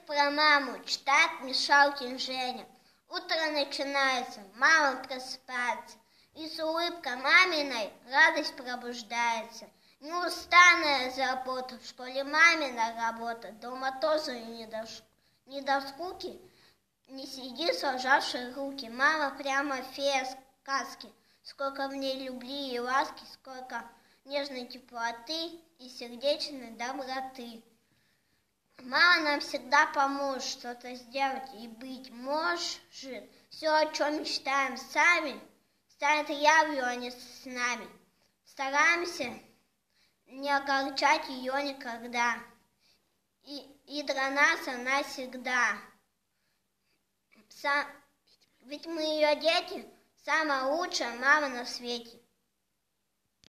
про маму читает Мишалкин Женя. Утро начинается, мама просыпается, и с улыбкой маминой радость пробуждается. Неустанная забота, в школе мамина работа, дома тоже не до скуки, не сиди сложавши руки. Мама прямо фея сказки, сколько в ней любви и ласки, сколько нежной теплоты и сердечной доброты. Мама нам всегда поможет что-то сделать и быть может. Все, о чем мечтаем сами, станет явью, а не с нами. Стараемся не огорчать ее никогда, и для нас она всегда. Ведь мы ее дети, самая лучшая мама на свете.